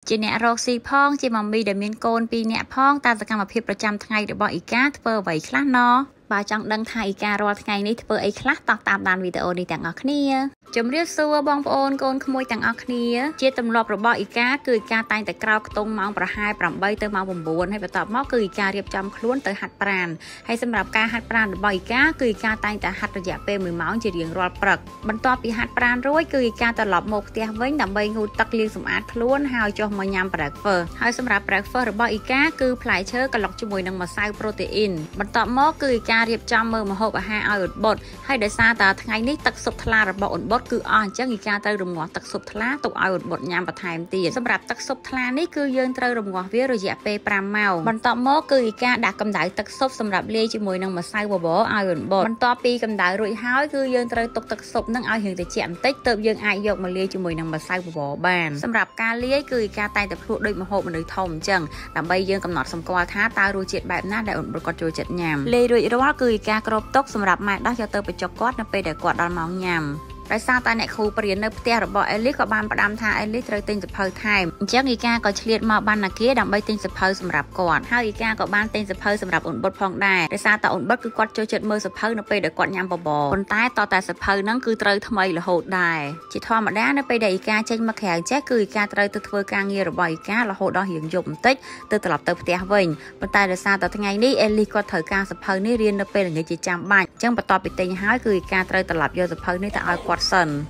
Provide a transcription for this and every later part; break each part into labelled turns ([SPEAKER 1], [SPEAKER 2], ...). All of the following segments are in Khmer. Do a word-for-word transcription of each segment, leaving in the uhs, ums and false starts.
[SPEAKER 1] ជាអ្នករកស៊ីផងជាម៉ាមីដែលមានកូនពីរនាក់ផងតាមសកម្មភាពប្រចាំថ្ងៃរបស់អ៊ីកាធ្វើអ្វីខ្លះណោះបើចង់ដឹងថាអ៊ីការាល់ថ្ងៃនេះធ្វើអីខ្លះតោះតាមដានវីដេអូនេះទាំងអស់គ្នាជំរាបសួរបងប្អូនកូនក្មួយទាំងអស់គ្នាជាទម្លាប់របស់អ៊ីកាគឺអ៊ីកាតែងតែក្រោកខ្ទង់ម៉ោងប្រហែលប្រាំបីទៅម៉ោង៩ហើយបន្ទាប់មកគឺអ៊ីការៀបចំខ្លួនទៅហាត់ប្រាណហើយសម្រាប់ការហាត់ប្រាណរបស់អ៊ីកាគឺអ៊ីកាតែងតែហាត់រយៈពេលមួយម៉ោងជារៀងរាល់ព្រឹកបន្ទាប់ពីហាត់ប្រាណរួចគឺអ៊ីកាត្រឡប់មកផ្ទះវិញដើម្បីងូតទឹកលាងសម្អាតខ្លួនហើយចុះមកញ៉ាំ breakfast ហើយសម្រាប់ breakfast របស់អ៊ីកាគឺផ្លែឈើក្លុកជាមួយនឹងម្សៅ protein បន្ទាប់មកគឺអ៊ីការៀបចំមើលម្ហូបអាហារឲ្យអ៊ុតបុតហើយដោយសារតែថ្ងៃនេះទឹកស៊ុបថ្លារបស់អ៊ុតបុតគឺអស់អញ្ចឹងអ៊ីកាត្រូវរំងាស់ទឹកស៊ុបថ្លាទុកឲ្យអ៊ុតបុតញ៉ាំបន្ថែមទៀតសម្រាប់ទឹកស៊ុបថ្លានេះគឺយើងត្រូវរំងាស់វារយៈពេលប្រាំម៉ោងបន្ទាប់មកគឺអ៊ីកាដាក់កម្ដៅទឹកស៊ុបសម្រាប់លាយជាមួយនឹងម្សៅបបរឲ្យអ៊ុតបុតបន្ទាប់ពីកម្ដៅរួចហើយគឺយើងត្រូវទុកទឹកស៊ុបនឹងឲ្យរាងត្រជាក់បន្តិចទើបយើងអាចយកមកលាយជាមួយនឹងម្សៅបបរបានសម្រាប់ការលាយគឺអ៊ីកាតែងតែភ្លក់ដូចម្ហូបមនុស្សធំអញ្ចឹងដើម្បីយើងកំណត់សម្គាល់ថាតើរសជាតិបែបណាដែលអ៊ុតបុតគាត់ចូលចិត្តញ៉ាំលាយរួចរាល់គឺអ៊ីកាគ្របទុកសម្រាប់ម៉ែដោះយកទៅបញ្ចុកគាត់នៅពេលដែលគាត់ដល់ម៉ោងញ៉ាំដោយសារតែអ្នកគ្រូបរៀននៅផ្ទះរបស់អេលីសក៏បានផ្ដាំថាអេលីសត្រូវទិញសភៅថែមអញ្ចឹងអ៊ីកាក៏ឆ្លៀតមកបានណាគេដើម្បីទិញសភៅសម្រាប់គាត់ហើយអ៊ីកាក៏បានទិញសភៅសម្រាប់អ៊ុនបុតផងដែរដោយសារតែអ៊ុនបុតគឺគាត់ចូលចិត្តមើលសភៅនៅពេលដែលគាត់ញ៉ាំបបរប៉ុន្តែតតែសភៅហ្នឹងគឺត្រូវថ្មីរហូតដែរជាធម្មតានៅពេលដែលអ៊ីកាចេញមកក្រៅចេះគឺអ៊ីកាត្រូវទៅធ្វើការងាររបស់អ៊ីការហូតដល់រៀងយប់បន្តិចទៅត្រឡប់ទៅផ្ទះវិញប៉ុន្តែដោយសារតែថ្ងៃនេះអេលីសគាត់ត្រូវការសភៅនេះរៀននៅពេលល្ងាចជាចាំបាច់អញ្ចឹងបន្ទាប់ពីទិញហើយគឺអ៊ីកាត្រូវត្រឡប់យកសភៅនេះទៅឲ្យគាត់សិន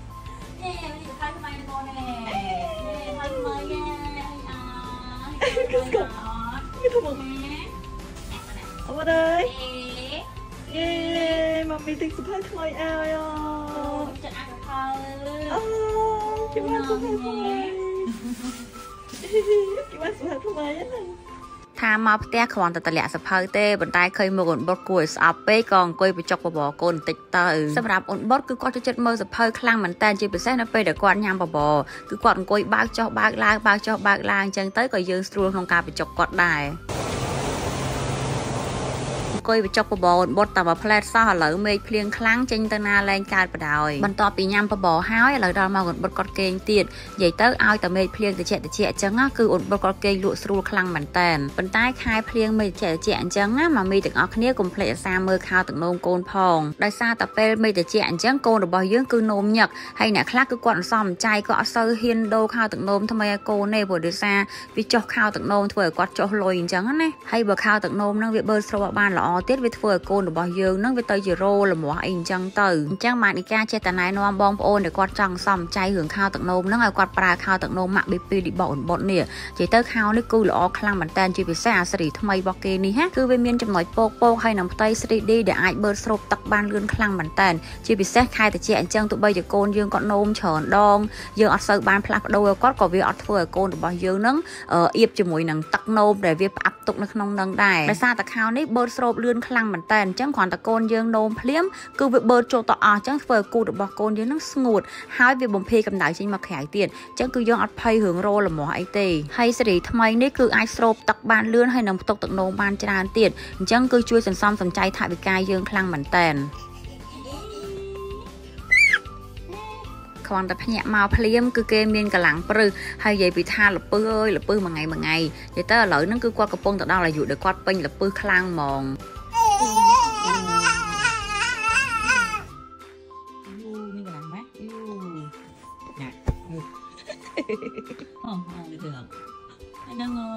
[SPEAKER 2] អូមកđây ê mamiទិញសភៅថ្មីឲ្យអូចិត្តអាសភៅអូជិះមកសភៅថ្មីជិះមកសភៅថ្មីហ្នឹង
[SPEAKER 1] ថាមកផ្ទះគ្រាន់តែតម្លាក់សភៅទេប៉ុន្តែឃើញមុខអ៊ុនបុតគួរឲ្យស្អប់ពេកក៏អង្គុយបញ្ចុកបបរកូនបន្តិចទៅសម្រាប់អ៊ុនបុតគឺគាត់ចូលចិត្តមើលសភៅខ្លាំងមែនតើជាពិសេសនៅពេលដែលគាត់ញ៉ាំបបរគឺគាត់អង្គុយបើកចុះបើកឡើងបើកចុះបើកឡើងអញ្ចឹងទៅក៏យើងស្រួលក្នុងការបញ្ចុកគាត់ដែរអង្គុយបញ្ចុកបបរអ៊ុនបុតតែមួយផ្លែតសោះឥឡូវមេឃភ្លៀងខ្លាំងចេញទៅណាលែងកើតបដ ாய் បន្ទាប់ពីញ៉ាំបបរហើយឥឡូវដល់មកអ៊ុនបុតគាត់គេងទៀតនិយាយទៅឲ្យតែមេឃភ្លៀងតិចតិចអញ្ចឹងគឺអ៊ុនបុតគាត់គេងលក់ស្រួលខ្លាំងមែនតើប៉ុន្តែខែភ្លៀងមេឃតិចតិចអញ្ចឹងណាម៉ាមីទាំងអស់គ្នាកុំភ្លេចអាសាមើលខោទឹកនោមកូនផងដោយសារតែពេលមេឃតិចអញ្ចឹងកូនរបស់យើងគឺនោមញឹកហើយអ្នកខ្លះគឺគាត់អន្សំចៃគាត់អត់សូវហ៊ានដូរខោទឹកនោមថ្មីឲ្យកូនទេព្រោះដោយសារវាចុះខោទឹកនោមធ្វើឲ្យគាត់ចុះលុយអញ្ចឹងណាហើយបើខោទឹកនោមហ្នឹងវាបឺស្រូបបានល្អទៀតវាធ្វើឲ្យកូនរបស់យើងនឹងវាទៅជារោលមាស់អីអញ្ចឹងទៅអញ្ចឹងម៉ានីកាចេះតែណែនាំបងប្អូនដែលគាត់ចង់សំចៃរឿងខោទឹកនោមហ្នឹងឲ្យគាត់ប្រើខោទឹកនោមម៉ាក់ ប៊ី ពី របស់អ៊ុនបុតនេះនិយាយទៅខោនេះគឺល្អខ្លាំងមែនតើជាពិសេសអាសេរីថ្មីរបស់គេនេះគឺវាមានចំណុចពកពកហើយនឹងផ្ទៃ ស្រី ឌី ដែលអាចបឺស្រូបទឹកបានលឿនខ្លាំងមែនតើជាពិសេសខែតិចអញ្ចឹងទោះបីជាកូនយើងគាត់នោមច្រើនដងយើងអត់សូវបានផ្លាស់ប្ដូរឲ្យគាត់ក៏វាអត់ធ្វើឲ្យកូនរបស់យើងនឹងអៀបជាមួយនឹងទឹកនោមដែលវាផ្អាប់ទុកនៅក្នុងនឹងដែរដោយសារតែខោនេះបឺស្រូបលឿនខ្លាំងមែនតើអញ្ចឹងគ្រាន់តែកូនយើងនោមភ្លាមគឺវាបឺចូលទៅអស់អញ្ចឹងធ្វើឲ្យគូរបស់កូនយើងនឹងស្ងួតហើយវាបំភាយកម្ដៅចេញមកក្រៅទៀតអញ្ចឹងគឺយើងអត់ភ័យរឿងរោលមាស់អីទេហើយសេរីថ្មីនេះគឺអាចស្រូបទឹកបានលឿនហើយនឹងផ្ទុកទឹកនោមបានច្រើនទៀតអញ្ចឹងគឺជួយសន្សំសំចៃថវិកាយើងខ្លាំងមែនតើគ្រាន់តែភ្ញាក់មកភ្លាមគឺគេមានកម្លាំងព្រឹសហើយនិយាយពីថាលពឹសអើយលពឹសមួយថ្ងៃមួយថ្ងៃនិយាយទៅឥឡូវហ្នឹងគឺគាត់កំពុងទៅដល់អាយុដែលគាត់ពេញលពឹសខ្លាំងហ្មង
[SPEAKER 2] អូហើយទៅហើយហ្នឹងអូ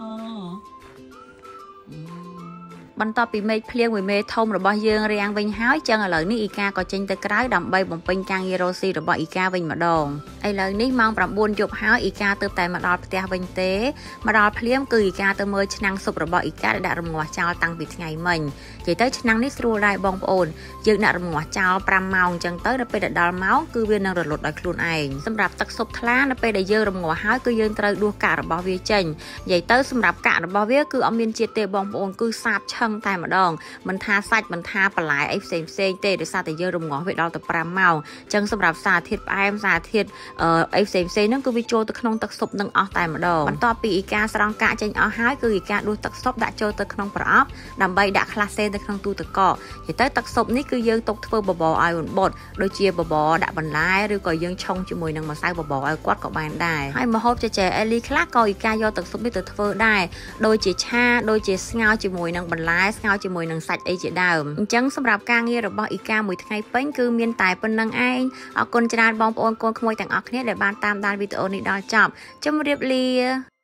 [SPEAKER 1] បន្ទាប់ពីមេឃភ្លៀងមួយមេធំរបស់យើងរាំងវិញហើយចឹងឥឡូវនេះអ៊ីកាក៏ចេញទៅក្រៅដើម្បីបំពេញការងាររកស៊ីរបស់អ៊ីកាវិញម្ដងឥឡូវនេះម៉ោងប្រាំបួនយប់ហើយអ៊ីកាទើបតែមកដល់ផ្ទះវិញទេមកដល់ភ្លាមគឺអ៊ីកាទៅមើលឆ្នាំងស៊ុបរបស់អ៊ីកាដែលដាក់រងាស់ចោលតាំងពីថ្ងៃមិញនិយាយទៅឆ្នាំងនេះស្រួលដែរបងប្អូនយើងដាក់រងាស់ចោលប្រាំម៉ោងចឹងទៅដល់ពេលដល់ម៉ោងគឺវានឹងរលត់ដោយខ្លួនឯងសម្រាប់ទឹកស៊ុបថ្លានៅពេលដែលយើងរងាស់ហើយគឺយើងត្រូវដួសកាករបស់វាចេញនិយាយទៅសម្រាប់កាករបស់វាគឺអត់មានជាតិទេបងប្អូនគឺសាបឆឹង khăn tai mà đòn mình tha sạch mình tha bà lại ấy xem xem tê để sao tại giờ rồng ngõ về đó tập pram màu chân sầm rạp xà thiệt em xà thiệt ấy xem xem nó cứ vi trôi từ khăn tắc sụp nâng ở tai mà đòn mình to bị ý ca sang cả trên ở hái cứ ý ca đuôi tắc sụp đã trôi từ khăn prop đầm bay đã class từ khăn tu từ cọ thì tới tắc sụp ní cứ dương tục thưa bò bò ai ổn bột đôi chia bò bò đã bẩn lái rồi còn dương trong cho mùi nâng mà sai bò bò ai quát có bàn đài hay mà hộp cho trẻ Ellie class coi ý ca do tắc sụp biết từ thưa đài đôi chỉ cha đôi chỉ ngao chỉ mùi nâng bẩn lái ngao chỉ mùi nâng sạch ấy chỉ đào chẳngสำหรับการเงียរបស់อีกาមួយថ្ងៃពេញគឺមានតែប៉ុណ្្នឹងឯងអរគុណច្រើនបងប្អូនកូនក្មួយទាំងអស់គ្នាដែលបានតាមដានវីដេអូនេះដល់ចប់ជម្រាបលា